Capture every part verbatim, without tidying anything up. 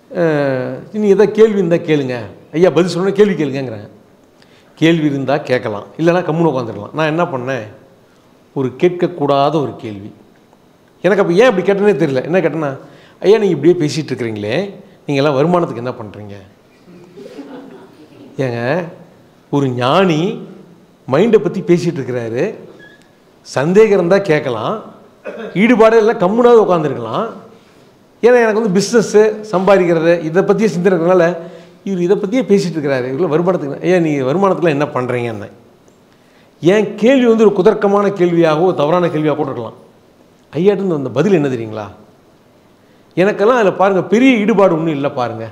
நீ எதாவது கேள்வி இருந்தால் கேளுங்க ஐயா, பதில் சொன்னால் கேள்வி கேளுங்கிறாங்க. கேள்வி இருந்தால் கேட்கலாம், இல்லைனா கம்முன்னு உட்காந்துடலாம். நான் என்ன பண்ணேன், ஒரு கேட்கக்கூடாத ஒரு கேள்வி. எனக்கு அப்போ ஏன் அப்படி கேட்டனே தெரியல. என்ன கேட்டேன்னா, ஐயா நீங்கள் இப்படியே பேசிகிட்டு இருக்கிறீங்களே, நீங்கள்லாம் வருமானத்துக்கு என்ன பண்ணுறீங்க? ஏங்க, ஒரு ஞானி மைண்டை பற்றி பேசிகிட்டு இருக்கிறாரு, சந்தேகம் இருந்தால் கேட்கலாம், ஈடுபாடே இல்லை கம்முனாவது உட்காந்துருக்கலாம். ஏன்னா எனக்கு வந்து பிஸ்னஸ்ஸு சம்பாதிக்கிறது இதை பற்றியே சிந்தனை இருக்கிறதுனால இவர் இதை பற்றியே பேசிகிட்டு இருக்கிறாரு. இவ்வளோ வருமானத்துக்கு ஐயா நீங்கள் வருமானத்தில் என்ன பண்ணுறீங்கன்னு ஏன் கேள்வி வந்து ஒரு குதர்க்கமான கேள்வியாகவோ தவறான கேள்வியாக கூட இருக்கலாம். ஐயாட்டு அந்த பதில் என்ன தெரியுங்களா, எனக்கெல்லாம் அதில் பாருங்கள் பெரிய ஈடுபாடு ஒன்றும் இல்லை பாருங்கள்.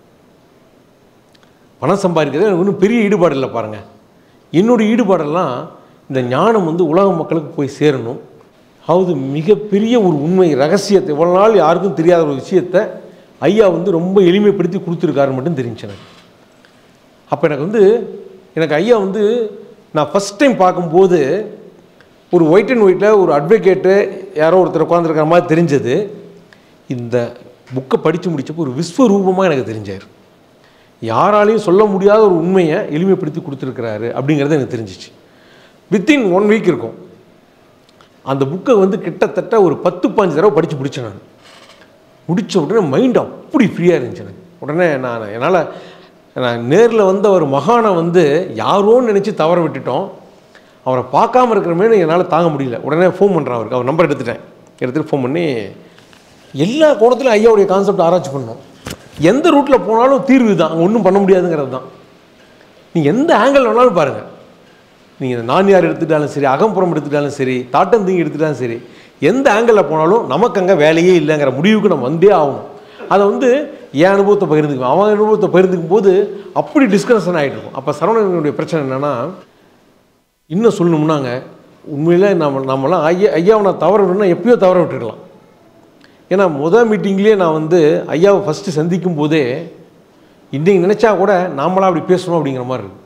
பணம் சம்பாதிக்கிறது எனக்கு ஒன்றும் பெரிய ஈடுபாடு இல்லை பாருங்கள். என்னுடைய ஈடுபாடெல்லாம் இந்த ஞானம் வந்து உலக மக்களுக்கு போய் சேரணும். அதாவது மிகப்பெரிய ஒரு உண்மை ரகசியத்தை இவ்வளோ நாள் யாருக்கும் தெரியாத ஒரு விஷயத்தை ஐயா வந்து ரொம்ப எளிமைப்படுத்தி கொடுத்துருக்காரு மட்டும் தெரிஞ்சு எனக்கு. அப்போ எனக்கு வந்து எனக்கு ஐயா வந்து நான் ஃபஸ்ட் டைம் பார்க்கும்போது ஒரு ஒயிட் அண்ட் ஒயிட்டில் ஒரு அட்வொகேட்டு யாரோ ஒருத்தர் உட்காந்துருக்கிற மாதிரி தெரிஞ்சது. இந்த புக்கை படித்து முடித்தப்போ ஒரு விஸ்வரூபமாக எனக்கு தெரிஞ்சார். யாராலையும் சொல்ல முடியாத ஒரு உண்மையை எளிமைப்படுத்தி கொடுத்துருக்கிறாரு அப்படிங்கிறது எனக்கு தெரிஞ்சிச்சு. வித்தின் ஒன் வீக் இருக்கும். அந்த புக்கை வந்து கிட்டத்தட்ட ஒரு பத்து பாஞ்சு தடவை படித்து முடித்தேன். நான் முடித்த உடனே மைண்ட் அப்படி ஃப்ரீயாக இருந்துச்சு எனக்கு. உடனே நான் என்னால் நான் நேரில் வந்த ஒரு மகானை வந்து யாரோன்னு நினச்சி தவற விட்டுட்டோம், அவரை பார்க்காம இருக்கிறமே என்னால் தாங்க முடியல. உடனே ஃபோன் பண்ணுறேன் அவருக்கு. அவர் நம்பர் எடுத்துட்டேன். எடுத்துகிட்டு ஃபோன் பண்ணி எல்லா கோணத்துலையும் ஐயாவுடைய கான்செப்ட் ஆராய்ச்சி பண்ணோம். எந்த ரூட்டில் போனாலும் தீர்வு தான், அங்கே ஒன்றும் பண்ண முடியாதுங்கிறது தான். நீங்கள் எந்த ஆங்கிள் வேணாலும் பாருங்கள். நீங்கள் நான்யார் எடுத்துட்டாலும் சரி, அகம்புறம் எடுத்துட்டாலும் சரி, தாட்டந்தீங்க எடுத்துட்டாலும் சரி, எந்த ஆங்கிளில் போனாலும் நமக்கு அங்கே வேலையே இல்லைங்கிற முடிவுக்கு நம்ம வந்தே ஆகணும். அதை வந்து என் அனுபவத்தை பகிர்ந்துக்குவேன், அவன் அனுபவத்தை பகிர்ந்துக்கும் போது அப்படி டிஸ்கஷன் ஆகிட்டு இருக்கும். அப்போ சரவணனுடைய பிரச்சனை என்னென்னா, இன்னும் சொல்லணும்னாங்க உண்மையிலே நம்ம நம்மளாம் ஐயா ஐயாவை நான் தவற விடணும்னா எப்பயோ தவற விட்டுருக்கலாம். ஏன்னா முதல் மீட்டிங்லேயே நான் வந்து ஐயாவை ஃபஸ்ட்டு சந்திக்கும் போதே இன்றைக்கி நினச்சா கூட நாமளாம் அப்படி பேசணும் அப்படிங்கிற மாதிரி இருக்குது.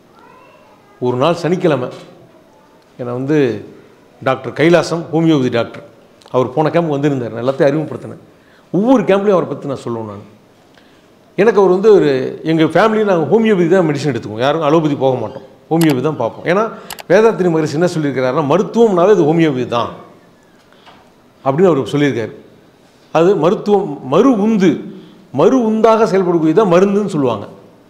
ஒரு நாள் சனிக்கிழமை என்னை வந்து டாக்டர் கைலாசம் ஹோமியோபதி டாக்டர் அவர் போன கேம்ப் வந்திருந்தார். நான் எல்லாத்தையும் அறிமுகப்படுத்தினேன். ஒவ்வொரு கேம்ப்லேயும் அவரை பற்றி நான் சொல்லுவேன். நான் எனக்கு அவர் வந்து ஒரு எங்கள் ஃபேமிலியில் நாங்கள் ஹோமியோபதி தான் மெடிசன் எடுத்துக்குவோம், யாரும் அலோபதி போக மாட்டோம், ஹோமியோபதி தான் பார்ப்போம். ஏன்னா வேதாத்திரி மகரிஷி என்ன சொல்லியிருக்கிறாருன்னா, மருத்துவம்னாவே இது ஹோமியோபதி தான் அப்படின்னு அவர் சொல்லியிருக்காரு. அது மருத்துவம் மறு உந்து மறு உந்தாக செயல்படக்கூடிய தான் மருந்துன்னு சொல்லுவாங்க.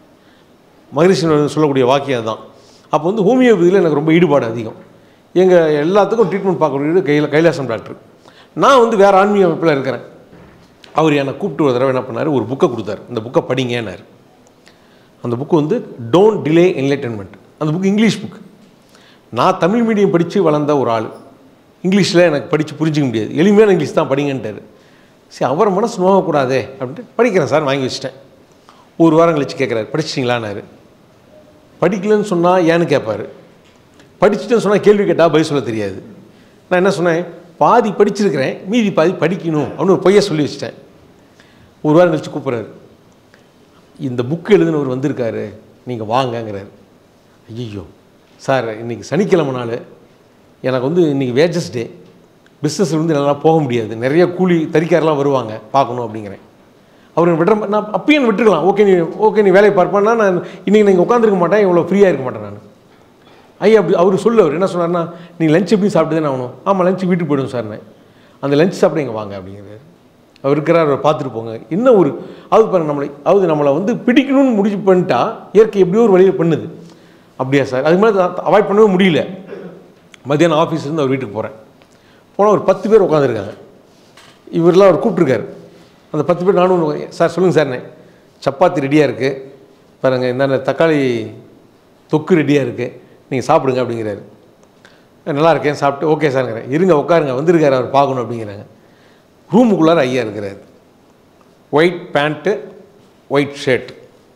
மகரிஷி சொல்லக்கூடிய வாக்கியம் தான். அப்போ வந்து ஹோமியோபதியில் எனக்கு ரொம்ப ஈடுபாடு அதிகம். எங்கள் எல்லாத்துக்கும் ட்ரீட்மெண்ட் பார்க்கக்கூடியது கையில் கைலாசம் டாக்டர். நான் வந்து வேறு ஆன்மீக அமைப்பில் இருக்கிறேன். அவர் என்னை கூப்பிட்டு ஒரு தடவை என்ன பண்ணார், ஒரு புக்கை கொடுத்தாரு. இந்த புக்கை படிங்கன்னார். அந்த புக்கு வந்து டோன்ட் டிலே என்லைட்டன்மெண்ட். அந்த புக்கு இங்கிலீஷ் புக். நான் தமிழ் மீடியம் படித்து வளர்ந்த ஒரு ஆள், இங்கிலீஷில் எனக்கு படித்து புரிஞ்சிக்க முடியாது, எளிமையான இங்கிலீஷ் தான் படிங்கன்ட்டார். சரி அவர் மனசு நோகக்கூடாதே அப்படின்ட்டு படிக்கிறேன் சார் வாங்கி வச்சிட்டேன். ஒரு வாரம் கழிச்சு கேட்குறாரு, படிச்சிட்டிங்களான்னாரு. படிக்கலன்னு சொன்னால் ஏன்னு கேட்பார். படிச்சுட்டுன்னு சொன்னால் கேள்வி கேட்டால் பதில் சொல்ல தெரியாது. நான் என்ன சொன்னேன், பாதி படிச்சிருக்கிறேன் மீதி பாதி படிக்கணும் அப்படின்னு ஒரு பொய்யை சொல்லி வச்சிட்டேன். ஒரு வாரம் கழிச்சு கூப்பிட்றாரு, இந்த புக்கு எழுதுனவர் வந்திருக்காரு, நீங்கள் வாங்கங்கிறாரு. ஐயோ சார் இன்றைக்கி சனிக்கிழமை நாள், எனக்கு வந்து இன்றைக்கி வேஜஸ் டே, பிஸ்னஸில் வந்து நல்லா போக முடியாது, நிறைய கூலி தறிக்காரெலாம் வருவாங்க பார்க்கணும் அப்படிங்கிறேன். அவர் விடுற நான் அப்பயும் விட்டுருக்கலாம், ஓகே நீ ஓகே நீ வேலையை பார்ப்பேன்னா நான் இன்றைக்கி நீங்கள் உட்காந்துருக்க மாட்டேன், இவ்வளோ ஃப்ரீயாக இருக்க மாட்டேன் நான். ஐயா அப்படி அவர் சொல்ல அவர் என்ன சொன்னார்னா, நீங்கள் லஞ்ச் எப்படி சாப்பிட்டு தானே ஆகணும். ஆமாம் லஞ்சு வீட்டுக்கு போய்டும் சார், நான் அந்த லஞ்ச் சாப்பிட இங்கே வாங்க அப்படிங்கிறாரு. அவர் இருக்கிறார், அவர் பார்த்துட்டு போங்க. இன்னும் ஒரு அது பாருங்க நம்மளை அதாவது நம்மளை வந்து பிடிக்கணும்னு முடிச்சு பண்ணிட்டா இயற்கை எப்படியோ ஒரு வழியில் பண்ணுது. அப்படியா சார், அது மாதிரி அவாய்ட் பண்ணவே முடியல. மத்தியானம் ஆஃபீஸ்லேருந்து அவர் வீட்டுக்கு போகிறேன். போனால் ஒரு பத்து பேர் உட்காந்துருக்காங்க. இவரெல்லாம் அவர் கூப்பிட்ருக்காரு. அந்த பத்து பேர் நானும் சார் சொல்லுங்கள் சார்ண்ணே, சப்பாத்தி ரெடியாக இருக்குது பாருங்கள், இந்த தக்காளி தொக்கு ரெடியாக இருக்குது, நீங்கள் சாப்பிடுங்க அப்படிங்கிறாரு. நல்லா இருக்கேன் சாப்பிட்டு ஓகே சார்ங்கிறேன். இருங்க உட்காருங்க வந்திருக்காரு அவர் பார்க்கணும் அப்படிங்கிறாங்க. ரூமுக்குள்ளார ஐயா இருக்கிறார், ஒயிட் பேண்ட்டு ஒயிட் ஷர்ட்.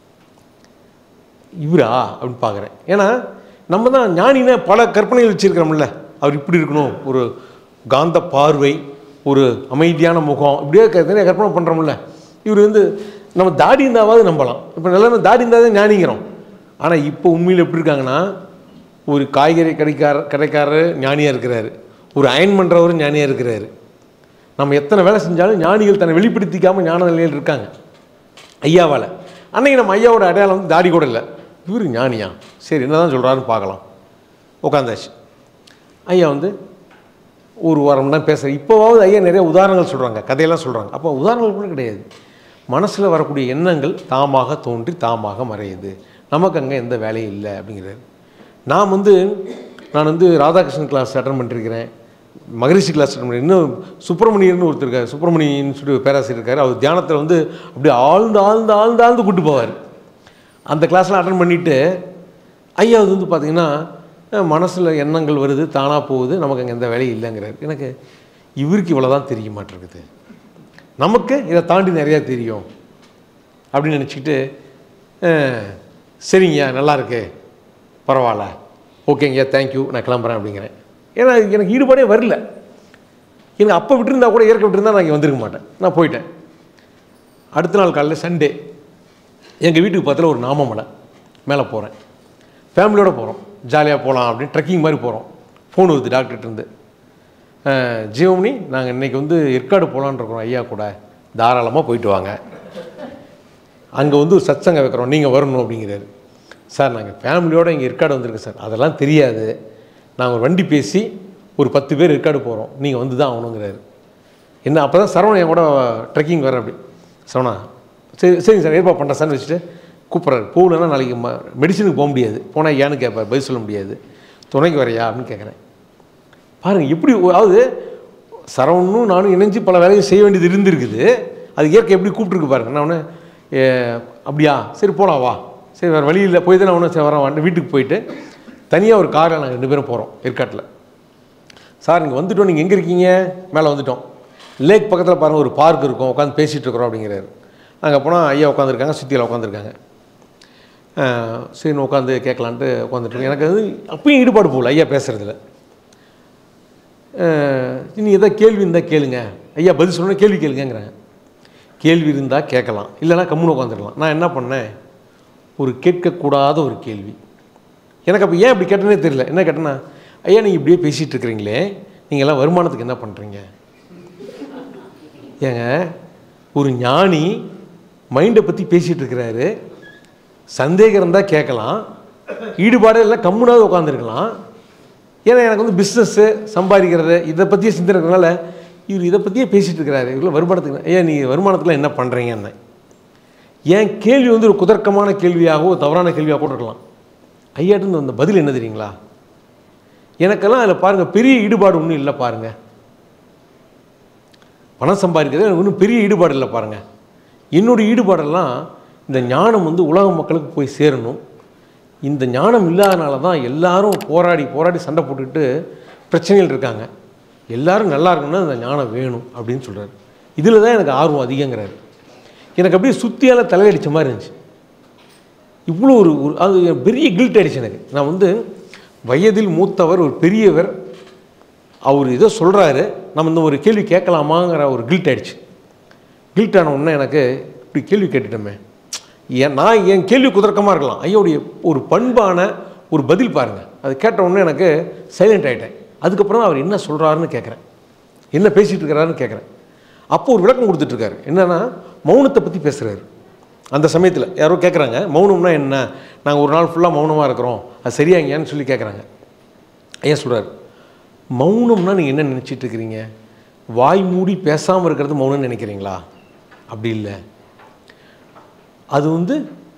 இவரா அப்படின்னு பார்க்குறேன். ஏன்னா நம்ம தான் ஞானினா பல கற்பனைகள் வச்சுருக்கிறோம்ல, அவர் இப்படி இருக்கணும், ஒரு காந்த பார்வை, ஒரு அமைதியான முகம், இப்படியே நிறைய கற்பனை பண்ணுறோம்ல. இவர் வந்து நம்ம தாடி இருந்தாவது நம்பலாம். இப்போ நல்லா தாடி இருந்தால் தான் ஞானிங்கிறோம். ஆனால் இப்போ உண்மையில் எப்படி இருக்காங்கன்னா, ஒரு காய்கறி கடைக்கார கடைக்காரர் ஞானியாக இருக்கிறாரு, ஒரு அயன் பண்ணுறவரும் ஞானியாக இருக்கிறாரு. நம்ம எத்தனை வேலை செஞ்சாலும் ஞானிகள் தன்னை வெளிப்படுத்திக்காமல் ஞான நிலையில் இருக்காங்க. ஐயாவால். அன்றைக்கி நம்ம ஐயாவோட அடையாளம் வந்து தாடி கூட இல்லை. இவர் ஞானியா, சரி என்ன தான் சொல்கிறாருன்னு பார்க்கலாம். உட்காந்தாச்சு. ஐயா வந்து ஒரு வாரம் தான் பேசுகிறேன். இப்போவாவது ஐயா நிறைய உதாரணங்கள் சொல்கிறாங்க, கதையெல்லாம் சொல்கிறாங்க. அப்போ உதாரணங்கள் கூட கிடையாது. மனசில் வரக்கூடிய எண்ணங்கள் தாமாக தோன்றி தாமாக மறையுது, நமக்கு அங்கே எந்த வேலையும் இல்லை அப்படிங்கிறாரு. நான் வந்து நான் வந்து ராதாகிருஷ்ணன் கிளாஸ் அட்டன் பண்ணிருக்கிறேன், மகரிஷி கிளாஸ் அட்டன் பண்ணி, இன்னும் சுப்பிரமணியர்னு ஒருத்தர் இருக்கார், சுப்பிரமணியன்னு சொல்லி பேராசிரியர் இருக்கார். அவர் தியானத்தில் வந்து அப்படியே ஆழ்ந்து ஆழ்ந்து ஆழ்ந்து ஆழ்ந்து கூட்டு போவார். அந்த கிளாஸ்லாம் அட்டன் பண்ணிவிட்டு ஐயா வந்து பார்த்திங்கன்னா மனசில் எண்ணங்கள் வருது, தானாக போகுது, நமக்கு அங்கே எந்த வேலையும் இல்லைங்கிறார். எனக்கு இவருக்கு இவ்வளோ தான் தெரிய மாட்டேருக்குது, நமக்கு இதை தாண்டி நிறையா தெரியும் அப்படின்னு நினச்சிக்கிட்டு, சரிங்கய்யா நல்லா இருக்கு, பரவாயில்ல, ஓகேங்கய்யா, தேங்க்யூ, நான் கிளம்புறேன் அப்படிங்கிறேன். ஏன்னா எனக்கு ஈடுபாடே வரல. எனக்கு அப்போ விட்டுருந்தா கூட ஏற்க விட்டுருந்தா நான் இங்கே வந்திருக்க மாட்டேன். நான் போயிட்டேன். அடுத்த நாள் காலையில் சண்டே, எங்கள் வீட்டுக்கு பக்கத்தில் ஒரு நாமமலை மேலே போகிறேன். ஃபேமிலியோடு போகிறோம், ஜாலியாக போகலாம் அப்படின்னு ட்ரெக்கிங் மாதிரி போகிறோம். ஃபோன் வருது டாக்டர்கிட்டருந்து, ஜீவமணி நாங்கள் இன்றைக்கி வந்து ஏற்காடு போகலான்னு இருக்கோம் ஐயா கூட, தாராளமாக போயிட்டு வாங்க, அங்கே வந்து ஒரு சத்சங்கம் வைக்கிறோம், நீங்கள் வரணும் அப்படிங்கிறாரு. சார் நாங்கள் ஃபேமிலியோடு இங்கே ஏற்காடு வந்திருக்கு சார். அதெல்லாம் தெரியாது, நாங்கள் ஒரு வண்டி பேசி ஒரு பத்து பேர் ஏற்காடு போகிறோம், நீங்கள் வந்து தான் ஆகணுங்கிறாரு. என்ன அப்போ தான் சரவணன் என் கூட ட்ரெக்கிங் வர. அப்படி சரவணா சரி சரிங்க சார் ஏற்பாடு பண்ணுறேன் சார்னு வச்சுட்டு கூப்பிட்றாரு. போகலன்னா நாளைக்கு ம மெடிசனுக்கு போக முடியாது, போனால் ஏன்னு கேட்பார், பதில் சொல்ல முடியாது, துணைக்கு வரையா அப்படின்னு கேட்குறேன். பாருங்கள் எப்படி, அதாவது சரவணும் நானும் இணைஞ்சு பல வேலையும் செய்ய வேண்டியது இருந்திருக்குது. அது இயற்கை எப்படி கூப்பிட்டுருக்கு பாருங்க. நான் ஒன்று அப்படியா சரி போகலாம் வா, சரி வேறு வழி இல்லை, போய் தான் நான் ஒன்று சரி வரேன் வந்து வீட்டுக்கு போயிட்டு தனியாக ஒரு காரில் நாங்கள் ரெண்டு பேரும் போகிறோம் ஏற்காட்டில். சார் இங்கே வந்துவிட்டோம், நீங்கள் எங்கே இருக்கீங்க? மேலே வந்துவிட்டோம், லேக் பக்கத்தில் பாருங்கள் ஒரு பார்க் இருக்கும், உட்காந்து பேசிகிட்டு இருக்கிறோம் அப்படிங்கிறாரு. அங்கே போனால் ஐயா உட்காந்துருக்காங்க, சுற்றியில் உட்காந்துருக்காங்க. சரி உட்காந்து கேட்கலான்ட்டு உட்காந்துட்டு எனக்கு வந்து அப்பயும் ஈடுபாடு போகல ஐயா பேசுகிறதுல. நீ எதாவது கேள்வி இருந்தால் கேளுங்க, ஐயா பதில் சொல்லணும், கேள்வி கேளுங்கிறேன். கேள்வி இருந்தால் கேட்கலாம், இல்லைனா கம்முன்னு உட்காந்துருக்கலாம். நான் என்ன பண்ணேன், ஒரு கேட்கக்கூடாத ஒரு கேள்வி. எனக்கு அப்போ ஏன் அப்படி கேட்டனே தெரியல. என்ன கேட்டேன்னா, ஐயா நீங்கள் இப்படியே பேசிகிட்டு இருக்கிறீங்களே, நீங்கள் எல்லாம் வருமானத்துக்கு என்ன பண்ணுறீங்க? ஏங்க ஒரு ஞானி மைண்டை பற்றி பேசிகிட்டு இருக்கிறாரு, சந்தேகம் இருந்தால் கேட்கலாம், ஈடுபாடு இல்லை கம்முனாவது உட்காந்துருக்கலாம். ஏன்னா எனக்கு வந்து பிஸ்னஸ்ஸு சம்பாதிக்கிறது இதை பற்றியே சிந்தனை இருக்கிறதுனால இவர் இதை பற்றியே பேசிகிட்டு இருக்கிறாரு. இவ்வளோ வருமானத்துக்கு ஐயா நீங்கள் வருமானத்தில் என்ன பண்ணுறீங்கன்னு. ஏன் கேள்வி வந்து ஒரு குதர்க்கமான கேள்வியாகவோ தவறான கேள்வியாக கூட இருக்கலாம். ஐயாட்டு அந்த பதில் என்ன தெரியுங்களா, எனக்கெல்லாம் அதில் பாருங்கள் பெரிய ஈடுபாடு ஒன்றும் இல்லை பாருங்கள், பணம் சம்பாதிக்கிறது எனக்கு ஒன்றும் பெரிய ஈடுபாடு இல்லை பாருங்கள். என்னுடைய ஈடுபாடெல்லாம் இந்த ஞானம் வந்து உலக மக்களுக்கு போய் சேரணும். இந்த ஞானம் இல்லாதனால தான் எல்லாரும் போராடி போராடி சண்டை போட்டுக்கிட்டு பிரச்சனைகள் இருக்காங்க. எல்லோரும் நல்லா இருக்கணும்னா இந்த ஞானம் வேணும் அப்படின்னு சொல்கிறார். இதில் தான் எனக்கு ஆர்வம் அதிகங்கிறாரு. எனக்கு அப்படியே சுற்றியால் தலையடித்த மாதிரி இருந்துச்சு. இவ்வளோ ஒரு அது பெரிய கில்ட் ஆகிடுச்சு எனக்கு. நான் வந்து வயதில் மூத்தவர், ஒரு பெரியவர், அவர் ஏதோ சொல்கிறாரு, நம்ம இந்த ஒரு கேள்வி கேட்கலாமாங்கிற ஒரு கில்ட் ஆகிடுச்சு. கில்ட் ஆன உடனே எனக்கு இப்படி கேள்வி கேட்டுட்டோமே, ஏன் நான் என் கேள்வி குதர்க்கமாக இருக்கலாம், ஐயோடைய ஒரு பண்பான ஒரு பதில் பாருங்கள். அது கேட்ட உடனே எனக்கு சைலண்ட் ஆகிட்டேன். அதுக்கப்புறம் அவர் என்ன சொல்கிறாருன்னு கேட்குறேன், என்ன பேசிகிட்டு இருக்கிறாருன்னு கேட்குறேன். அப்போ ஒரு விளக்கம் கொடுத்துட்ருக்காரு. என்னென்னா மௌனத்தை பற்றி பேசுகிறாரு. அந்த சமயத்தில் யாரோ கேட்குறாங்க மௌனம்னா என்ன, நாங்கள் ஒரு நாள் ஃபுல்லாக மௌனமாக இருக்கிறோம், அது சரியாங்கன்னு சொல்லி கேட்குறாங்க. ஐயா சொல்கிறார், மௌனம்னா நீங்கள் என்ன நினச்சிட்டு இருக்கிறீங்க, வாய் மூடி பேசாமல் இருக்கிறது மௌனம்னு நினைக்கிறீங்களா? அப்படி இல்லை, அது வந்து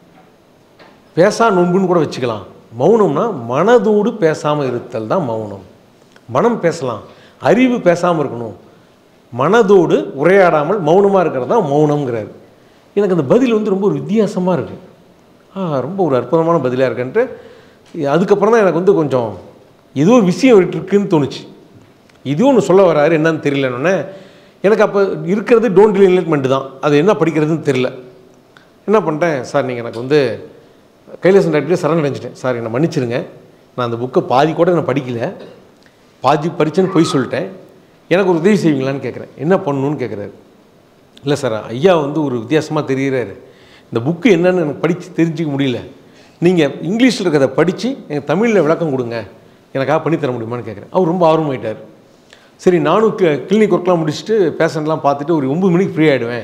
பேசா நோன்புன்னு கூட வச்சுக்கலாம். மௌனம்னா மனதோடு பேசாமல் இருத்தல் தான் மௌனம். மனம் பேசலாம், அறிவு பேசாமல் இருக்கணும், மனதோடு உரையாடாமல் மௌனமாக இருக்கிறது தான் மௌனம்ங்கிறாரு. எனக்கு அந்த பதில் வந்து ரொம்ப ஒரு வித்தியாசமாக இருக்குது. ஆ ரொம்ப ஒரு அற்புதமான பதிலாக இருக்குன்ட்டு அதுக்கப்புறம் தான் எனக்கு வந்து கொஞ்சம் ஏதோ ஒரு விஷயம் இருக்குன்னு தோணுச்சு. இதுவும் ஒன்று சொல்ல வராரு, என்னன்னு தெரியலன்னொன்னே எனக்கு அப்போ இருக்கிறது டோன்ட் என்லைட்மெண்ட் தான். அது என்ன படிக்கிறதுன்னு தெரியல. என்ன பண்ணிட்டேன், சார் நீங்கள் எனக்கு வந்து கைலாசன் டாக்டர் சரண் அடைஞ்சிட்டேன், சார் என்னை மன்னிச்சிருங்க, நான் அந்த புக்கை பாதி கூட நான் படிக்கல, பாதி படித்தேன்னு போய் சொல்லிட்டேன், எனக்கு ஒரு உதவி செய்வீங்களான்னு கேட்குறேன். என்ன பண்ணணுன்னு கேட்குறாரு. இல்லை சார், ஐயா வந்து ஒரு வித்தியாசமாக தெரிகிறாரு, இந்த புக்கு என்னன்னு எனக்கு படித்து தெரிஞ்சிக்க முடியல, நீங்கள் இங்கிலீஷில் இருக்கிறத படித்து எனக்கு தமிழில் விளக்கம் கொடுங்க, எனக்காக பண்ணித்தர முடியுமான்னு கேட்குறேன். அவர் ரொம்ப ஆர்வமாயிட்டார். சரி நானும் கிளினிக் ஒர்க்லாம் முடிச்சுட்டு பேஷண்ட்லாம் பார்த்துட்டு ஒரு ஒம்பது மணிக்கு ஃப்ரீ ஆகிடுவேன்,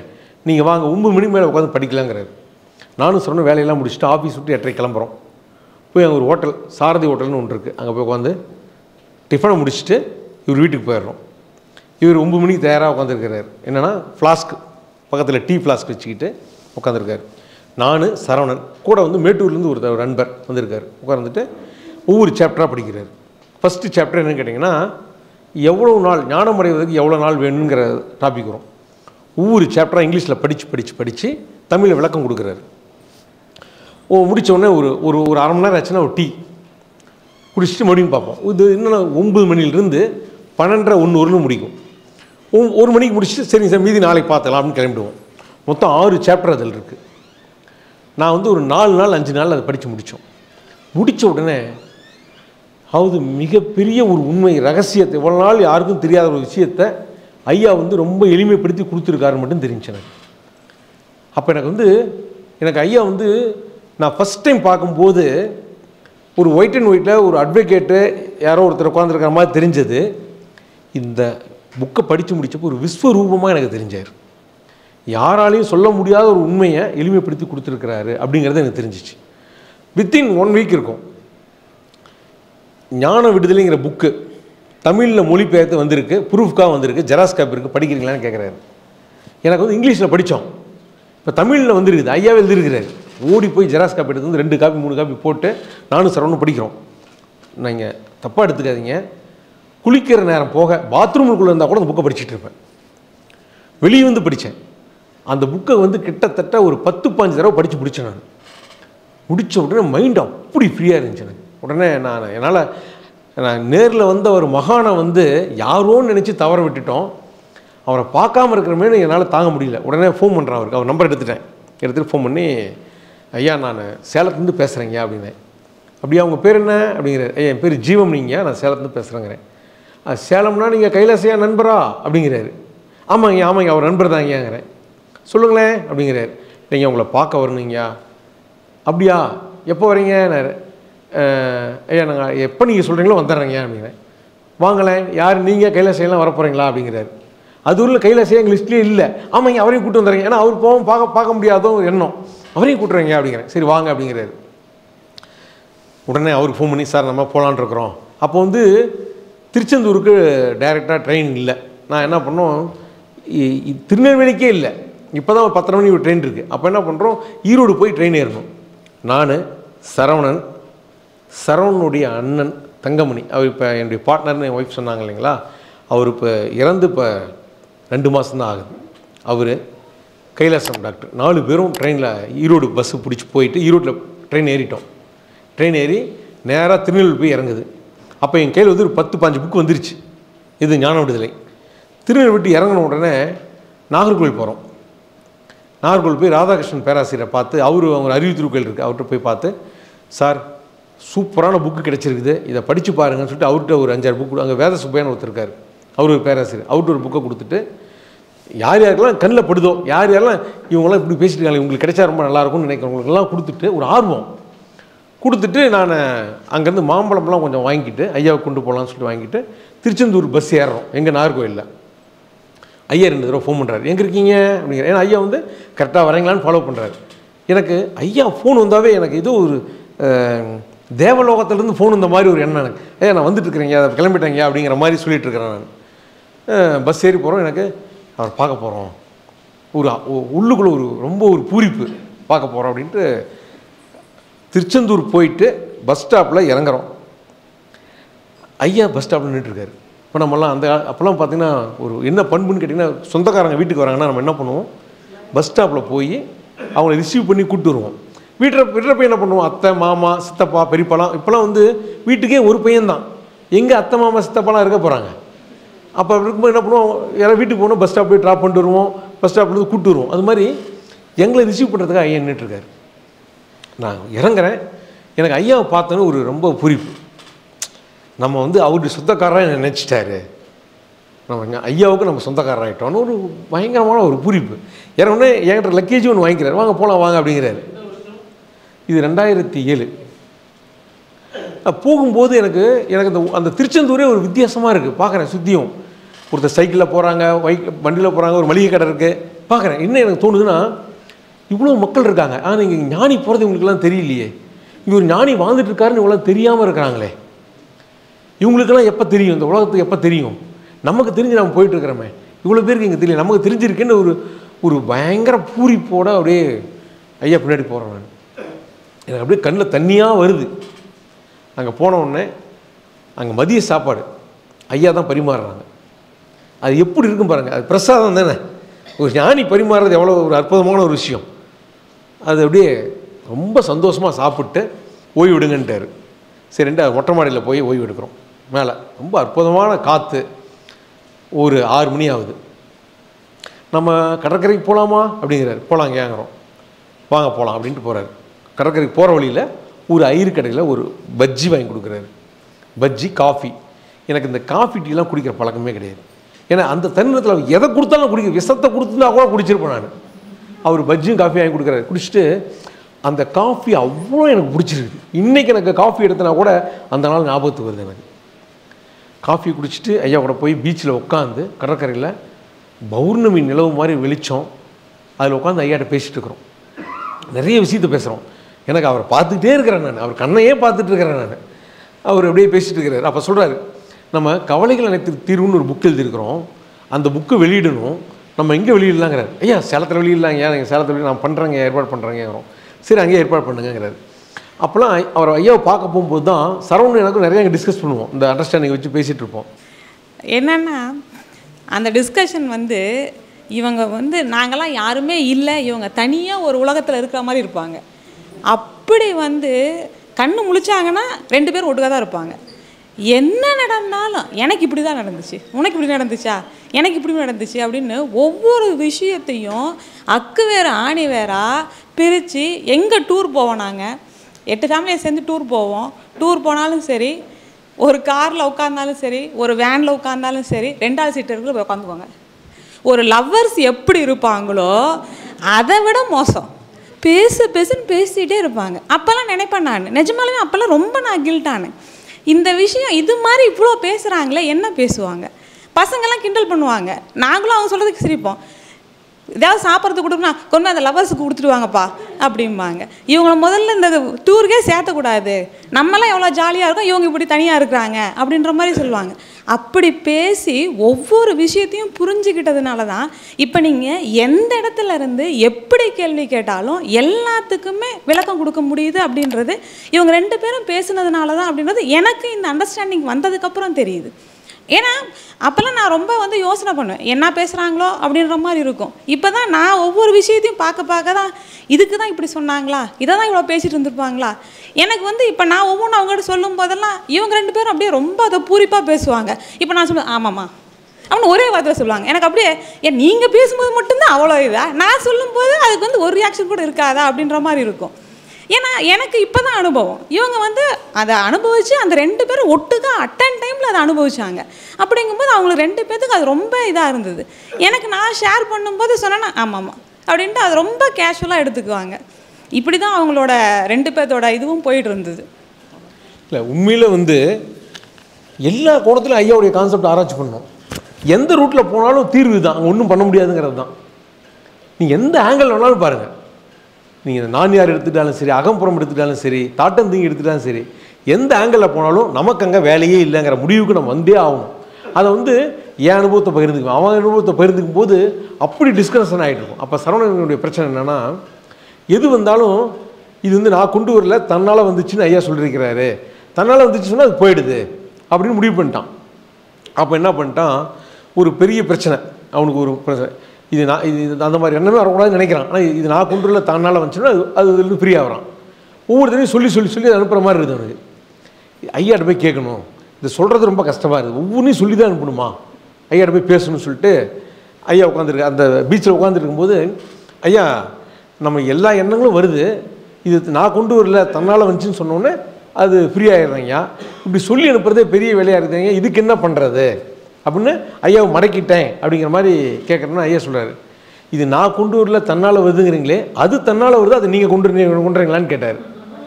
நீங்கள் வாங்க ஒம்பது மணி மேலே உட்காந்து படிக்கலாங்கிறாரு. நானும் சொன்ன வேலையெல்லாம் முடிச்சுட்டு ஆஃபீஸ் விட்டு எட்டரை கிளம்புறோம். போய் அங்கே ஒரு ஹோட்டல் சாரதி ஹோட்டல்னு ஒன்று இருக்குது, அங்கே போய் உட்காந்து டிஃபனை முடிச்சுட்டு இவர் வீட்டுக்கு போயிடுறோம். இவர் ஒம்பது மணிக்கு தயாராக உட்காந்துருக்கிறார். என்னென்னா ஃப்ளாஸ்க் பக்கத்தில் டீ ஃப்ளாஸ்க் வச்சுக்கிட்டு உட்காந்துருக்காரு. நான் சரவணன் கூட வந்து மேட்டூர்லேருந்து ஒரு நண்பர் வந்திருக்கார். உட்காந்துட்டு ஒவ்வொரு சாப்டராக படிக்கிறார். ஃபஸ்ட்டு சாப்டர் என்னென்னு கேட்டிங்கன்னா, எவ்வளோ நாள் ஞானம் அடைவதற்கு எவ்வளோ நாள் வேணுங்கிற டாபிக் வரும். ஒவ்வொரு சாப்டராக இங்கிலீஷில் படித்து படித்து படித்து தமிழில் விளக்கம் கொடுக்குறாரு. ஓ முடித்தோடனே ஒரு ஒரு ஒரு அரை மணி நேரம் ஆச்சுன்னா ஒரு டீ குடிச்சிட்டு மறுபடியும் பார்ப்போம். இது என்னென்னா ஒம்பது மணிலிருந்து பன்னெண்டரை ஒன்று வரலும் முடிக்கும். ஒரு மணிக்கு முடிச்சுட்டு சரிங்க சார் மீதி நாளைக்கு பார்த்துக்கலாம் அப்படின்னு கிளம்பிடுவோம். மொத்தம் ஆறு சாப்டர் அதில் இருக்குது. நான் வந்து ஒரு நாலு நாள் அஞ்சு நாள் அதை படித்து முடித்தோம். முடித்த உடனே அதாவது மிகப்பெரிய ஒரு உண்மை ரகசியத்தை இவ்வளோ நாள் யாருக்கும் தெரியாத ஒரு விஷயத்தை ஐயா வந்து ரொம்ப எளிமைப்படுத்தி கொடுத்துருக்காரு மட்டும் தெரிஞ்சு எனக்கு. அப்போ எனக்கு வந்து எனக்கு ஐயா வந்து நான் ஃபஸ்ட் டைம் பார்க்கும்போது ஒரு ஒயிட் அண்ட் ஒயிட்டில் ஒரு அட்வொகேட்டு யாரோ ஒருத்தர் உட்காந்துருக்கிற மாதிரி தெரிஞ்சது. இந்த புக்கை படித்து முடித்தப்போ ஒரு விஸ்வரூபமாக எனக்கு தெரிஞ்சார். யாராலையும் சொல்ல முடியாத ஒரு உண்மையை எளிமைப்படுத்தி கொடுத்துருக்கிறாரு அப்படிங்கிறது எனக்கு தெரிஞ்சிச்சு. வித்தின் ஒன் வீக் இருக்கும். ஞான விடுதலைங்கிற புக்கு தமிழில் மொழிபெயர்த்து வந்திருக்கு, ப்ரூஃப்காக வந்திருக்கு, ஜெராக்ஸ் காப்பி இருக்குது, படிக்கிறீங்களான்னு கேட்குறாரு. எனக்கு வந்து இங்கிலீஷில் படித்தோம், இப்போ தமிழில் வந்துருக்குது, ஐயாவே எழுதிருக்கிறாரு. ஓடி போய் ஜெராக்ஸ் காப்பி எடுத்து வந்து ரெண்டு காப்பி மூணு காப்பி போட்டு நானும் சரவணும் படிக்கிறோம். நீங்கள் தப்பாக எடுத்துக்காதீங்க, குளிக்கிற நேரம் போக பாத்ரூமுக்குள்ளே இருந்தால் கூட அந்த புக்கை படிச்சுட்டு இருப்பேன். வெளியே வந்து படித்தேன். அந்த புக்கை வந்து கிட்டத்தட்ட ஒரு பத்து பாஞ்சு தடவை படித்து முடித்தேன். நான் முடித்த உடனே மைண்ட் அப்படி ஃப்ரீயாக இருந்துச்சு எனக்கு. உடனே நான் என்னால் நான் நேரில் வந்த ஒரு மகானை வந்து யாரோன்னு நினச்சி தவற விட்டுட்டோம், அவரை பார்க்காம இருக்கிறமேனு என்னால் தாங்க முடியல. உடனே ஃபோன் பண்ணுறேன் அவருக்கு. அவர் நம்பர் எடுத்துட்டேன். எடுத்துகிட்டு ஃபோன் பண்ணி, ஐயா நான் சேலத்துலேருந்து பேசுகிறேங்க அப்படின்னேன். அப்படியா உங்கள் பேர் என்ன அப்படிங்கிறார். ஐயா என் பேர் ஜீவம், நீங்கள் நான் சேலத்துலேருந்து பேசுகிறேங்கிறேன். சேலம்னா நீங்கள் கைலாசையா நண்பரா அப்படிங்கிறாரு. ஆமாங்க ஆமாங்க அவர் நண்பர் தாங்கங்கிறேன். சொல்லுங்களேன் அப்படிங்கிறார். நீங்கள் உங்களை பார்க்க வரணுங்கய்யா. அப்படியா எப்போ வரீங்க? ஐயா நாங்கள் எப்போ நீங்கள் சொல்கிறீங்களோ வந்துடுறேங்க அப்படிங்கிறேன். வாங்கலேன். யார் நீங்கள் கைலாசையெல்லாம் வர போகிறீங்களா அப்படிங்கிறாரு. அது ஊரில் கைலாசையா எங்கள் லிஸ்ட்லேயே இல்லை. ஆமாங்க அவரையும் கூப்பிட்டு வந்துடுறேங்க, ஏன்னா அவர் போவோம் பார்க்க பார்க்க முடியாதோ ஒரு எண்ணம், அவரையும் கூப்பிட்றேங்க அப்படிங்கிறேன். சரி வாங்க அப்படிங்கிறாரு. உடனே அவருக்கு ஃபோன் பண்ணி, சார் நம்ம போகலான் இருக்கிறோம். அப்போ வந்து திருச்செந்தூருக்கு டைரெக்டாக ட்ரெயின் இல்லை. நான் என்ன பண்ணோம், திருநெல்வேலிக்கே இல்லை, இப்போ தான் ஒரு பத்தரை மணி ஒரு ட்ரெயின் இருக்குது. அப்போ என்ன பண்ணுறோம், ஈரோடு போய் ட்ரெயின் ஏறணும். நான் சரவணன், சரவணனுடைய அண்ணன் தங்கமணி, அவர் இப்போ என்னுடைய பார்ட்னர்னு என் ஒய்ஃப் சொன்னாங்க இல்லைங்களா, அவர் இப்போ இறந்து இப்போ ரெண்டு மாதம்தான் ஆகுது. அவர் கைலாசம் டாக்டர், நாலு பேரும் ட்ரெயினில் ஈரோடு பஸ்ஸு பிடிச்சி போயிட்டு ஈரோட்டில் ட்ரெயின் ஏறிட்டோம். ட்ரெயின் ஏறி நேராக திருநெல்வேலி போய் இறங்குது. அப்போ என் கையில் வந்து ஒரு பத்து பாஞ்சு புக்கு வந்துருச்சு. இது ஞான விடுதலை. திருநெல்வேலி விட்டு இறங்கின உடனே நாகர்கோவில் போகிறோம். நாகர்கோவில் போய் ராதாகிருஷ்ணன் பேராசிரியரை பார்த்து, அவர் அவங்க அறிவு திருக்கோயில் இருக்குது, அவர்கிட்ட போய் பார்த்து, சார் சூப்பரான புக்கு கிடச்சிருக்குது, இதை படித்து பாருங்கன்னு சொல்லிட்டு அவர்கிட்ட ஒரு அஞ்சாறு புக்கு, அங்கே வேத சுப்பையான்னு ஒருத்தர் இருக்கார், அவர் ஒரு பேராசிரியர், அவர்கிட்ட ஒரு புக்கை கொடுத்துட்டு, யார் யாருக்கெல்லாம் கண்ணில் படுதோ, யார் யாரெல்லாம் இவங்களாம் இப்படி பேசிட்டு இருக்காங்க, இவங்களுக்கு கிடைச்சா ரொம்ப நல்லாயிருக்கும்னு நினைக்கிறவங்களுக்கெல்லாம் கொடுத்துட்டு ஒரு ஆர்வம் கொடுத்துட்டு, நான் அங்கேருந்து மாம்பழம்லாம் கொஞ்சம் வாங்கிட்டு ஐயாவை கொண்டு போகலான்னு சொல்லிட்டு வாங்கிட்டு திருச்செந்தூர் பஸ் ஏறுறோம். எங்கள் நாகர்கோயிலில் ஐயா ரெண்டு தடவை ஃபோன் பண்ணுறாரு, எங்கே இருக்கீங்க அப்படிங்கிற. ஏன்னா ஐயா வந்து கரெக்டாக வரீங்களான்னு ஃபாலோ பண்ணுறாரு. எனக்கு ஐயா ஃபோன் வந்தாவே எனக்கு ஏதோ ஒரு தேவலோகத்திலேருந்து ஃபோன் வந்த மாதிரி ஒரு எண்ணம் எனக்கு. ஏ நான் வந்துட்டு இருக்கிறேங்க, அதை கிளம்பிட்டேங்க அப்படிங்கிற மாதிரி சொல்லிட்டு இருக்கிறேன். நான் பஸ் ஏறி போகிறோம், எனக்கு அவர் பார்க்க போகிறோம், ஒரு உள்ளுக்குள்ளே ஒரு ரொம்ப ஒரு பூரிப்பு, பார்க்க போகிறோம் அப்படின்ட்டு திருச்செந்தூர் போயிட்டு பஸ் ஸ்டாப்பில் இறங்குறோம். ஐயா பஸ் ஸ்டாப்பில் நின்றுட்டுருக்காரு. இப்போ நம்மலாம் அந்த அப்போல்லாம் பார்த்திங்கன்னா ஒரு என்ன பண்புன்னு கேட்டிங்கன்னா, சொந்தக்காரங்க வீட்டுக்கு வராங்கன்னா நம்ம என்ன பண்ணுவோம், பஸ் ஸ்டாப்பில் போய் அவங்கள ரிசீவ் பண்ணி கூப்பிட்டு வருவோம். வீட்டில் வீட்டில் போய் என்ன பண்ணுவோம், அத்தை மாமா சித்தப்பா பெரியப்பாலாம். இப்போலாம் வந்து வீட்டுக்கே ஒரு பையன்தான், எங்கே அத்தை மாமா சித்தப்பாலாம் இருக்க போகிறாங்க. அப்போ இருக்கும்போது என்ன பண்ணுவோம், யாராவது வீட்டுக்கு போகணும், பஸ் ஸ்டாப் போய் ட்ராப் பண்ணிட்டு வருவோம், பஸ் ஸ்டாப்லேருந்து கூப்பிட்டு வருவோம். அது மாதிரி எங்களை ரிசீவ் பண்ணுறதுக்காக ஐயா நின்றுட்டுருக்காரு. நான் இறங்குறேன், எனக்கு ஐயாவை பார்த்தோன்னு ஒரு ரொம்ப பூரிப்பு. நம்ம வந்து அவருடைய சொந்தக்காரராக நினச்சிட்டாரு, நம்ம ஐயாவுக்கு நம்ம சொந்தக்காரராகிட்டோன்னு ஒரு பயங்கரமான ஒரு பூரிப்பு. இறங்குனே என்கிட்ட லக்கேஜ் ஒன்று வாங்கிக்கிறார், வாங்க போகலாம் வாங்க அப்படிங்கிறாரு. இது ரெண்டாயிரத்தி ஏழு. போகும்போது எனக்கு எனக்கு அந்த அந்த திருச்செந்தூரே ஒரு வித்தியாசமாக இருக்குது. பார்க்குறேன் சுற்றியும் ஒருத்தர் சைக்கிளில் போகிறாங்க, பைக் வண்டியில் போகிறாங்க, ஒரு மளிகை கடை இருக்குது, பார்க்குறேன். என்ன எனக்கு தோணுதுன்னா, இவ்வளோ மக்கள் இருக்காங்க, ஆனால் நீங்கள் ஞானி போகிறது இவங்களுக்கெல்லாம் தெரியலையே, இங்கே ஒரு ஞானி வாழ்ந்துட்டு இருக்காருன்னு இவ்வளோ தெரியாமல் இருக்கிறாங்களே, இவங்களுக்கெல்லாம் எப்போ தெரியும், இந்த உலகத்துக்கு எப்போ தெரியும், நமக்கு தெரிஞ்சு நம்ம போயிட்டுருக்கிறோமே, இவ்வளோ பேருக்கு இங்கே தெரியல, நமக்கு தெரிஞ்சிருக்குன்னு ஒரு ஒரு பயங்கர பூரிப்போட அப்படியே ஐயா பின்னாடி போகிறேன் நான். எனக்கு அப்படியே கண்ணில் தண்ணியாக வருது. அங்கே போன உடனே அங்கே மதிய சாப்பாடு ஐயா தான் பரிமாறுறாங்க. அது எப்படி இருக்கும் பாருங்கள், அது பிரசாதம் தானே. ஒரு ஞானி பரிமாறுறது எவ்வளோ ஒரு அற்புதமான ஒரு விஷயம். அது அப்படியே ரொம்ப சந்தோஷமாக சாப்பிட்டு ஓய்வு விடுங்கன்ட்டார். சரி, ரெண்டு மொட்டை மாடியில் போய் ஓய்வு எடுக்கிறோம். மேலே ரொம்ப அற்புதமான காற்று. ஒரு ஆறு மணி ஆகுது. நம்ம கடற்கரைக்கு போகலாமா அப்படிங்கிறாரு. போகலாம் ஏங்குறோம். வாங்க போகலாம் அப்படின்ட்டு போகிறாரு. கடற்கரைக்கு போகிற வழியில் ஒரு ஐரு கடையில் ஒரு பஜ்ஜி வாங்கி கொடுக்குறாரு. பஜ்ஜி, காஃபி. எனக்கு இந்த காஃபி டீலாம் குடிக்கிற பழக்கமே கிடையாது. ஏன்னா அந்த தருணத்தில் எதை கொடுத்தாலும் குடிக்க, விஷத்தை கொடுத்துருந்தா கூட குடிச்சிருப்பேன் நான். அவர் பஜ்ஜியும் காஃபி வாங்கி கொடுக்குறாரு. குடிச்சிட்டு அந்த காஃபி அவ்வளோ எனக்கு பிடிச்சிருக்கு. இன்றைக்கி எனக்கு காஃபி எடுத்தனா கூட அந்த நாள் ஞாபகத்துக்கு வருது எனக்கு. காஃபி குடிச்சிட்டு ஐயா கூட போய் பீச்சில் உட்காந்து கடற்கரையில் பௌர்ணமி நிலவு மாதிரி வெளிச்சம், அதில் உட்காந்து ஐயாட்ட பேசிகிட்டு இருக்கிறோம். நிறைய விஷயத்தை பேசுகிறோம். எனக்கு அவரை பார்த்துக்கிட்டே இருக்கிறேன் நான், அவர் கண்ணையே பார்த்துட்டு இருக்கிறேன் நான். அவர் அப்படியே பேசிகிட்டு இருக்கிறார். அப்போ சொல்கிறாரு, நம்ம கவலைகள் அனைத்து தீர்வுன்னு ஒரு புக் எழுதியிருக்கிறோம், அந்த புக்கு வெளியிடணும், நம்ம எங்கே வெளியிடலாங்கிறார். ஐயா சேலத்தில் வெளியிடலாங்க, ஏன் நீங்கள் சேலத்தில் வெளியே நான் பண்ணுறேங்க, ஏற்பாடு பண்ணுறேங்கிறோம். சரி, அங்கேயே ஏற்பாடு பண்ணுங்கிறாரு. அப்போலாம் அவர் ஐயாவை பார்க்க போகும்போது தான் சரவணன் எனக்கும் நிறைய அங்கே டிஸ்கஸ் பண்ணுவோம், இந்த அண்டர்ஸ்டாண்டிங் வச்சு பேசிகிட்டு இருப்போம். என்னென்னா அந்த டிஸ்கஷன் வந்து இவங்க வந்து நாங்களாம் யாருமே இல்லை, இவங்க தனியாக ஒரு உலகத்தில் இருக்கிற மாதிரி இருப்பாங்க. அப்படி வந்து கண்ணு முழிச்சாங்கன்னா ரெண்டு பேரும் ஒட்டுக்காக தான் இருப்பாங்க. என்ன நடந்தாலும் எனக்கு இப்படி தான் நடந்துச்சு, உனக்கு இப்படி நடந்துச்சா, எனக்கு இப்படி நடந்துச்சு அப்படின்னு ஒவ்வொரு விஷயத்தையும் அக்கு வேறு ஆணி வேறா பிரித்து எங்கே டூர் போவோம். நாங்கள் எட்டு ஃபேமிலியை சேர்ந்து டூர் போவோம். டூர் போனாலும் சரி, ஒரு காரில் உட்காந்தாலும் சரி, ஒரு வேனில் உட்காந்தாலும் சரி, ரெண்டாவது சீட்டு இருக்கிற போய் உட்காந்துக்குவாங்க. ஒரு லவ்வர்ஸ் எப்படி இருப்பாங்களோ அதை விட மோசம், பேசு பேசுன்னு பேசிகிட்டே இருப்பாங்க. அப்போல்லாம் நினைப்பேன் நான், நிஜமாலுமே அப்போல்லாம் ரொம்ப நான் கில்ட்டானேன். இந்த விஷயம் இது மாதிரி இவ்வளோ பேசுகிறாங்களே, என்ன பேசுவாங்க, பசங்கள்லாம் கிண்டல் பண்ணுவாங்க, நாங்களும் அவங்க சொல்கிறதுக்கு சிரிப்போம். ஏதாவது சாப்பிட்றதுக்கு கொடுக்குனா கொண்டு அந்த லவர்ஸுக்கு கொடுத்துட்டு வாங்கப்பா அப்படிம்பாங்க. இவங்களை முதல்ல இந்த டூருக்கே சேர்த்தக்கூடாது, நம்மளாம் எவ்வளோ ஜாலியாக இருக்கும், இவங்க இப்படி தனியாக இருக்கிறாங்க அப்படின்ற மாதிரி சொல்லுவாங்க. அப்படி பேசி ஒவ்வொரு விஷயத்தையும் புரிஞ்சுக்கிட்டதுனால தான் இப்போ நீங்கள் எந்த இடத்துல இருந்து எப்படி கேள்வி கேட்டாலும் எல்லாத்துக்குமே விளக்கம் கொடுக்க முடியுது அப்படின்றது இவங்க ரெண்டு பேரும் பேசுனதுனால தான் அப்படின்றது எனக்கு இந்த அண்டர்ஸ்டாண்டிங் வந்ததுக்கப்புறம் தெரியுது. ஏன்னா அப்போல்லாம் நான் ரொம்ப வந்து யோசனை பண்ணுவேன், என்ன பேசுகிறாங்களோ அப்படின்ற மாதிரி இருக்கும். இப்போ தான் நான் ஒவ்வொரு விஷயத்தையும் பார்க்க பார்க்க தான் இதுக்கு தான் இப்படி சொன்னாங்களா, இதை தான் இவ்வளோ பேசிகிட்டு இருந்திருப்பாங்களா. எனக்கு வந்து இப்போ நான் ஒவ்வொன்றும் அவங்ககிட்ட சொல்லும் போதெல்லாம் இவங்க ரெண்டு பேரும் அப்படியே ரொம்ப அதை பூரிப்பாக பேசுவாங்க. இப்போ நான் சொல்லுவேன் ஆமாம்மா அப்படின்னு ஒரே வார்த்தை சொல்லுவாங்க. எனக்கு அப்படியே ஏன் நீங்கள் பேசும்போது மட்டும்தான் அவ்வளோ இதா, நான் சொல்லும்போது அதுக்கு வந்து ஒரு ரியாக்ஷன் கூட இருக்காதா அப்படின்ற மாதிரி இருக்கும். ஏன்னா எனக்கு இப்போ தான் அனுபவம், இவங்க வந்து அதை அனுபவித்து அந்த ரெண்டு பேரும் ஒட்டுக்கா அட்டன் டைமில் அதை அனுபவிச்சாங்க. அப்படிங்கும்போது அவங்களுக்கு ரெண்டு பேர்த்துக்கு அது ரொம்ப இதாக இருந்தது. எனக்கு நான் ஷேர் பண்ணும்போது சொன்னேன்னா ஆமாம்மா அப்படின்ட்டு அது ரொம்ப கேஷுவலாக எடுத்துக்குவாங்க. இப்படி தான் அவங்களோட ரெண்டு பேர்த்தோட இதுவும் போயிட்டு இருந்தது. இல்லை, உண்மையில் வந்து எல்லா கோணத்திலும் ஐயாவுடைய கான்செப்ட் ஆராய்ச்சி பண்ணணும். எந்த ரூட்டில் போனாலும் தீர்வு தான், அங்கே ஒன்றும் பண்ண முடியாதுங்கிறது தான். நீங்கள் எந்த ஆங்கிள் வேணாலும் பாருங்கள், நீங்கள் நான்யார் எடுத்துட்டாலும் சரி, அகம்புறம் எடுத்துட்டாலும் சரி, தாட்டந்தீங்கி எடுத்துட்டாலும் சரி, எந்த ஆங்கிளில் போனாலும் நமக்கு அங்கே வேலையே இல்லைங்கிற முடிவுக்கு நம்ம வந்தே ஆகணும். அதை வந்து என் அனுபவத்தை பகிர்ந்துக்குவேன், அவன் அனுபவத்தை பகிர்ந்துக்கும் போது அப்படி டிஸ்கஷன் ஆகிட்டு இருக்கும். அப்போ சரவணனுடைய பிரச்சனை என்னென்னா, எது வந்தாலும் இது வந்து நான் கொண்டு வரல, தன்னால் வந்துச்சுன்னு ஐயா சொல்லியிருக்கிறாரு, தன்னால் வந்துச்சு சொன்னால் அது போயிடுது அப்படின்னு முடிவு பண்ணிட்டான். அப்போ என்ன பண்ணிட்டான், ஒரு பெரிய பிரச்சனை அவனுக்கு, ஒரு பிரச்சனை இது நான் இது அந்த மாதிரி என்னமே வரக்கூடாதுன்னு நினைக்கிறான். ஆனால் இது நான் கொண்டு வரல, தன்னால் வந்துச்சுன்னா அது அது வந்து ஃப்ரீ ஆகிறான். ஒவ்வொருத்தரையும் சொல்லி சொல்லி சொல்லி அனுப்புகிற மாதிரி இருக்குது அவனுக்கு. ஐயாட்ட போய் கேட்கணும், இது சொல்கிறது ரொம்ப கஷ்டமாக இருக்குது, ஒவ்வொன்றையும் சொல்லி தான் அனுப்பணுமா, ஐயாட்ட போய் பேசணும்னு சொல்லிட்டு ஐயா உட்காந்துருக்கு அந்த பீச்சில் உட்காந்துருக்கும்போது, ஐயா நம்ம எல்லா எண்ணங்களும் வருது, இது நான் கொண்டு வரல, தன்னால் வந்துச்சுன்னு சொன்னோன்னே அது ஃப்ரீ ஆகிடுறாங்கய்யா, இப்படி சொல்லி அனுப்புறதே பெரிய வேலையாக இருக்குதுங்க, இதுக்கு என்ன பண்ணுறது அப்படின்னு ஐயாவை மடக்கிட்டேன் அப்படிங்கிற மாதிரி கேட்குறேன்னா ஐயா சொல்கிறாரு, இது நான் கொண்டு வரல, தன்னால் வருதுங்கிறீங்களே, அது தன்னால் வருது, அது நீங்கள் கொண்டு கொண்டுறீங்களான்னு கேட்டார்.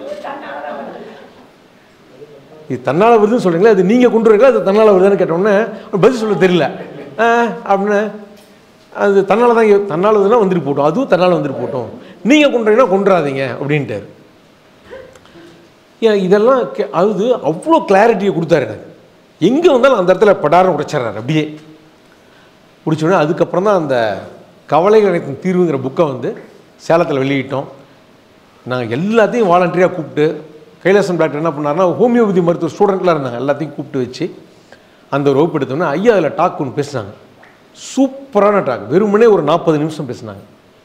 இது தன்னால் வருதுன்னு சொல்கிறீங்களா, அது நீங்கள் கொண்டு வரீங்களா, அது தன்னால் வருதுன்னு கேட்டோன்னே பதில் சொல்ல தெரியல அப்படின்னு அது தன்னால் தான் தன்னால் இதுனா வந்துட்டு போட்டோம், அதுவும் தன்னால் வந்துட்டு போட்டோம், நீங்கள் கொண்டுறீங்கன்னா கொண்டுறாதீங்க அப்படின்ட்டார். ஏன் இதெல்லாம் கே அது அவ்வளோ கிளாரிட்டியை கொடுத்தாரு எனக்கு. எங்கே வந்தாலும் அந்த இடத்துல படாரம் உடைச்சிட்றாரு அப்படியே பிடிச்சோடனே. அதுக்கப்புறம் தான் அந்த கவலைகள் அனைத்தின் தீர்வுங்கிற புக்கை வந்து சேலத்தில் வெளியிட்டோம். நாங்கள் எல்லாத்தையும் வாலண்டரியாக கூப்பிட்டு, கைலாசம் டாக்டர் என்ன பண்ணாருன்னா ஹோமியோபதி மருத்துவ ஸ்டூடெண்ட்லாம் இருந்தாங்க, எல்லாத்தையும் கூப்பிட்டு வச்சு அந்த ஒரு வகுப்பு எடுத்தோன்னே ஐயா அதில் டாக் ஒன்று பேசினாங்க. சூப்பரான டாக், வெறுமனே ஒரு நாற்பது நிமிஷம் பேசினாங்க.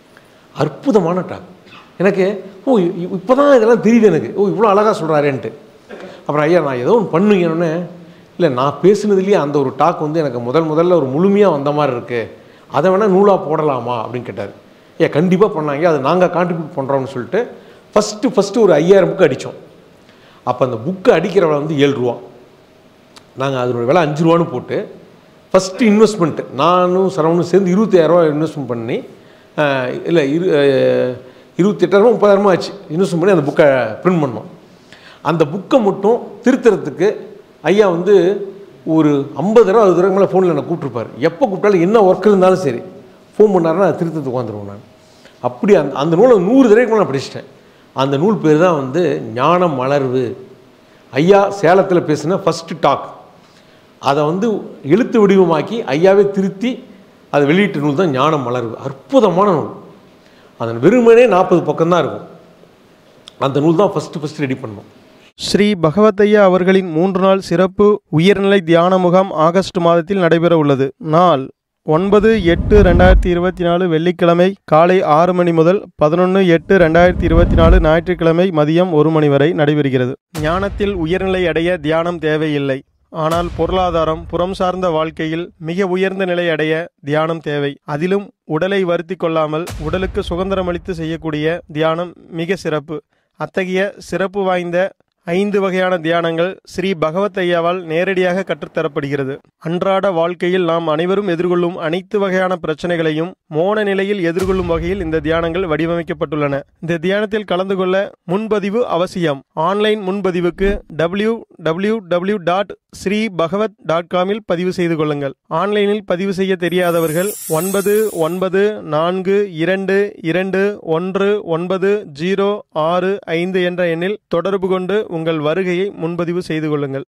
அற்புதமான டாக். எனக்கு ஓ இப்போ தான் இதெல்லாம் தெரியுது எனக்கு, ஓ இவ்வளோ அழகாக சொல்கிறாரேன்ட்டு. அப்புறம் ஐயா நான் ஏதோ ஒன்று பண்ணுங்கன்னொன்னே, இல்லை நான் பேசுனதுலேயே அந்த ஒரு டாக் வந்து எனக்கு முதல் முதல்ல ஒரு முழுமையாக வந்த மாதிரி இருக்குது, அதை வேணால் நூலாக போடலாமா அப்படின்னு கேட்டார். ஏன் கண்டிப்பாக பண்ணாங்க, அது நாங்கள் கான்ட்ரிபியூட் பண்ணுறோம்னு சொல்லிட்டு ஃபஸ்ட்டு ஃபஸ்ட்டு ஒரு ஐயாயிரம் புக்கு அடித்தோம். அப்போ அந்த புக்கு அடிக்கிற விலை வந்து ஏழு ரூபா, நாங்கள் அதனோட விலை அஞ்சு ரூபான்னு போட்டு ஃபஸ்ட்டு இன்வெஸ்ட்மெண்ட்டு நானும் சரவணும் சேர்ந்து இருபத்தாயிரரூவா இன்வெஸ்ட்மெண்ட் பண்ணி, இல்லை இரு இருபத்தி எட்டாயிரமா முப்பதாயிரமா ஆச்சு இன்வெஸ்ட்மெண்ட் பண்ணி அந்த புக்கை பிரிண்ட் பண்ணோம். அந்த புக்கை மட்டும் திருத்துறதுக்கு ஐயா வந்து ஒரு ஐம்பது ரூபா அறுபது ரூபாய்க்கு மேலே ஃபோனில் என்னை கூப்பிட்ருப்பார். எப்போ கூப்பிட்டாலும் என்ன ஒர்க் இருந்தாலும் சரி ஃபோன் பண்ணாருன்னா அது திருத்தத்துக்கு உட்காந்துருவோம் நான். அப்படி அந்த அந்த நூலை நூறு தடவைக்கு மேலே நான் படிச்சிட்டேன். அந்த நூல் பேர் தான் வந்து ஞானம் மலர்வு. ஐயா சேலத்தில் பேசின ஃபஸ்ட்டு டாக். அதை வந்து எழுத்து வடிவமாக்கி ஐயாவே திருத்தி அதை வெளியிட்ட நூல் தான் ஞானம் மலர்வு. அற்புதமான நூல். அதன் வெறுமனே நாற்பது பக்கம்தான் இருக்கும். அந்த நூல் தான் ஃபஸ்ட்டு ஃபஸ்ட்டு ரெடி பண்ணோம். ஸ்ரீ பகவத்தையா அவர்களின் மூன்று நாள் சிறப்பு உயர்நிலை தியான முகாம் ஆகஸ்ட் மாதத்தில் நடைபெற உள்ளது. நாள் ஒன்பது எட்டு ரெண்டாயிரத்தி இருபத்தி நாலு வெள்ளிக்கிழமை காலை ஆறு மணி முதல் பதினொன்று எட்டு ரெண்டாயிரத்தி இருபத்தி நாலு ஞாயிற்றுக்கிழமை மதியம் ஒரு மணி வரை நடைபெறுகிறது. ஞானத்தில் உயர்நிலை அடைய தியானம் தேவையில்லை, ஆனால் பொருளாதாரம் புறம் சார்ந்த வாழ்க்கையில் மிக உயர்ந்த நிலை அடைய தியானம் தேவை. அதிலும் உடலை வருத்தி கொள்ளாமல் உடலுக்கு சுதந்திரமளித்து செய்யக்கூடிய தியானம் மிக சிறப்பு. அத்தகைய சிறப்பு வாய்ந்த ஐந்து வகையான தியானங்கள் ஸ்ரீ பகவத்தையாவால் நேரடியாக கற்றுத்தரப்படுகிறது. அன்றாட வாழ்க்கையில் நாம் அனைவரும் எதிர்கொள்ளும் அனைத்து வகையான பிரச்சனைகளையும் மோன நிலையில் எதிர்கொள்ளும் வகையில் இந்த தியானங்கள் வடிவமைக்கப்பட்டுள்ளன. இந்த தியானத்தில் கலந்து கொள்ள முன்பதிவு அவசியம். ஆன்லைன் முன்பதிவுக்கு W W W dot Sri Bhagavat dot காமில் பதிவு செய்து கொள்ளுங்கள். ஆன்லைனில் பதிவு செய்ய தெரியாதவர்கள் ஒன்பது ஒன்பது நான்கு இரண்டு இரண்டு ஒன்று ஒன்பது ஜீரோ ஆறு ஐந்து என்ற எண்ணில் தொடர்பு கொண்டு உங்கள் வருகையை முன்பதிவு செய்து கொள்ளுங்கள்.